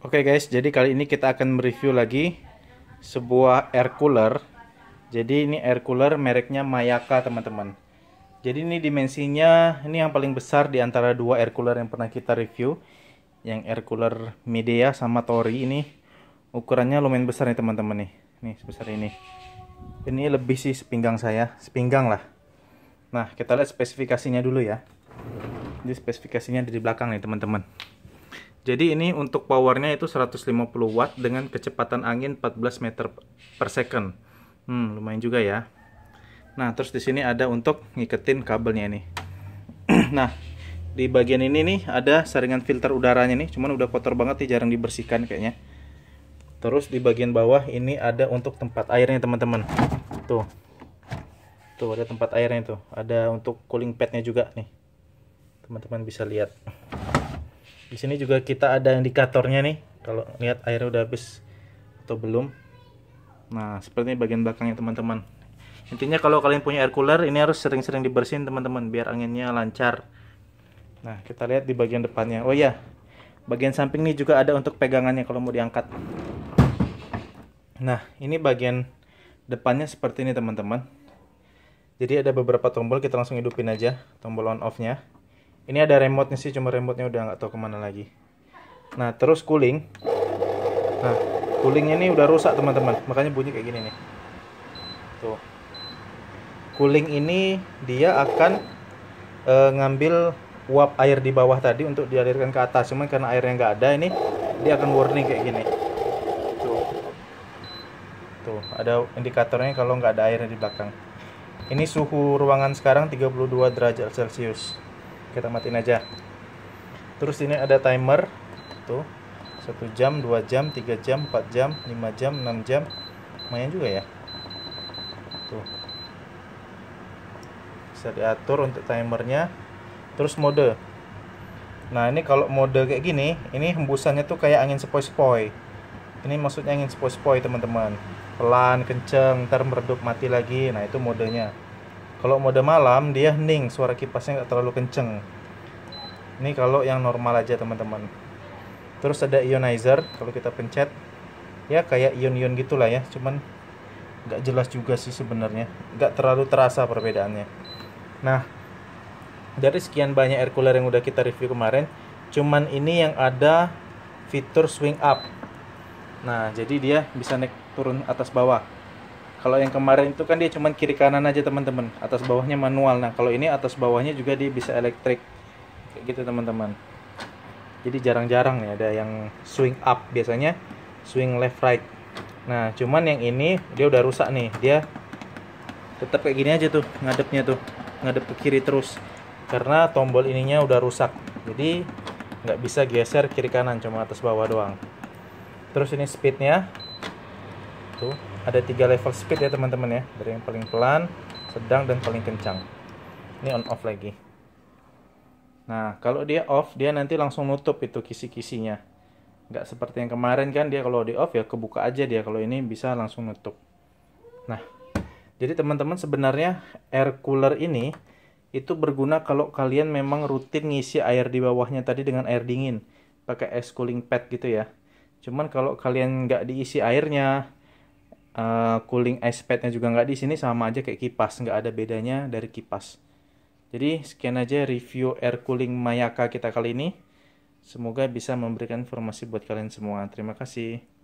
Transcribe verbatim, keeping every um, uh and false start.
Oke guys, jadi kali ini kita akan mereview lagi sebuah air cooler. Jadi ini air cooler mereknya Mayaka teman-teman. Jadi ini dimensinya ini yang paling besar di antara dua air cooler yang pernah kita review. Yang air cooler Midea sama Tori ini ukurannya lumayan besar nih teman-teman nih. Nih sebesar ini. Ini lebih sih sepinggang saya, sepinggang lah. Nah kita lihat spesifikasinya dulu ya. Jadi spesifikasinya di belakang nih teman-teman. Jadi ini untuk powernya itu seratus lima puluh watt dengan kecepatan angin empat belas meter per second. Hmm, lumayan juga ya. Nah, terus di sini ada untuk ngiketin kabelnya ini. Nah, di bagian ini nih ada saringan filter udaranya nih, cuman udah kotor banget nih, jarang dibersihkan kayaknya. Terus di bagian bawah ini ada untuk tempat airnya teman-teman. Tuh. Tuh ada tempat airnya tuh. Ada untuk cooling padnya juga nih. Teman-teman bisa lihat. Di sini juga kita ada indikatornya nih, kalau lihat airnya udah habis atau belum. Nah, seperti ini bagian belakangnya teman-teman. Intinya kalau kalian punya air cooler, ini harus sering-sering dibersihin teman-teman, biar anginnya lancar. Nah, kita lihat di bagian depannya. Oh iya, bagian samping nih juga ada untuk pegangannya kalau mau diangkat. Nah, ini bagian depannya seperti ini teman-teman. Jadi ada beberapa tombol, kita langsung hidupin aja tombol on off-nya. Ini ada remote-nya sih, cuma remote-nya udah nggak tahu kemana lagi. Nah, terus cooling. Nah, coolingnya ini udah rusak teman-teman, makanya bunyi kayak gini nih. Tuh. Cooling ini dia akan e, ngambil uap air di bawah tadi untuk dialirkan ke atas. Cuman karena airnya nggak ada, ini dia akan warning kayak gini. Tuh. Tuh, ada indikatornya kalau nggak ada airnya di belakang. Ini suhu ruangan sekarang tiga puluh dua derajat Celcius. Kita matiin aja. Terus ini ada timer tuh, satu jam, dua jam, tiga jam, empat jam, lima jam, enam jam. Lumayan juga ya. Tuh. Bisa diatur untuk timernya. Terus mode. Nah, ini kalau mode kayak gini, ini hembusannya tuh kayak angin sepoi-sepoi. Ini maksudnya angin sepoi-sepoi, teman-teman. Pelan, kenceng, ntar meredup mati lagi. Nah, itu modenya. Kalau mode malam dia hening, suara kipasnya nggak terlalu kenceng. Ini kalau yang normal aja teman-teman. Terus ada ionizer, kalau kita pencet ya kayak ion-ion gitulah ya, cuman nggak jelas juga sih sebenarnya, nggak terlalu terasa perbedaannya. Nah, dari sekian banyak air cooler yang udah kita review kemarin, cuman ini yang ada fitur swing up. Nah, jadi dia bisa naik turun atas bawah. Kalau yang kemarin itu kan dia cuman kiri kanan aja teman-teman, atas bawahnya manual. Nah kalau ini atas bawahnya juga dia bisa elektrik, kayak gitu teman-teman. Jadi jarang-jarang ya ada yang swing up, biasanya swing left right. Nah cuman yang ini dia udah rusak nih, dia tetap kayak gini aja tuh ngadepnya tuh, ngadep ke kiri terus, karena tombol ininya udah rusak. Jadi nggak bisa geser kiri kanan, cuma atas bawah doang. Terus ini speednya tuh ada tiga level speed ya teman-teman ya, dari yang paling pelan, sedang, dan paling kencang. Ini on off lagi. Nah kalau dia off, dia nanti langsung nutup itu kisi-kisinya, nggak seperti yang kemarin kan, dia kalau di off ya kebuka aja dia. Kalau ini bisa langsung nutup. Nah jadi teman-teman sebenarnya air cooler ini itu berguna kalau kalian memang rutin ngisi air di bawahnya tadi dengan air dingin, pakai ice cooling pad gitu ya. Cuman kalau kalian nggak diisi airnya, Uh, cooling ice padnya juga nggak di sini, sama aja kayak kipas, nggak ada bedanya dari kipas. Jadi sekian aja review air cooling Mayaka kita kali ini. Semoga bisa memberikan informasi buat kalian semua. Terima kasih.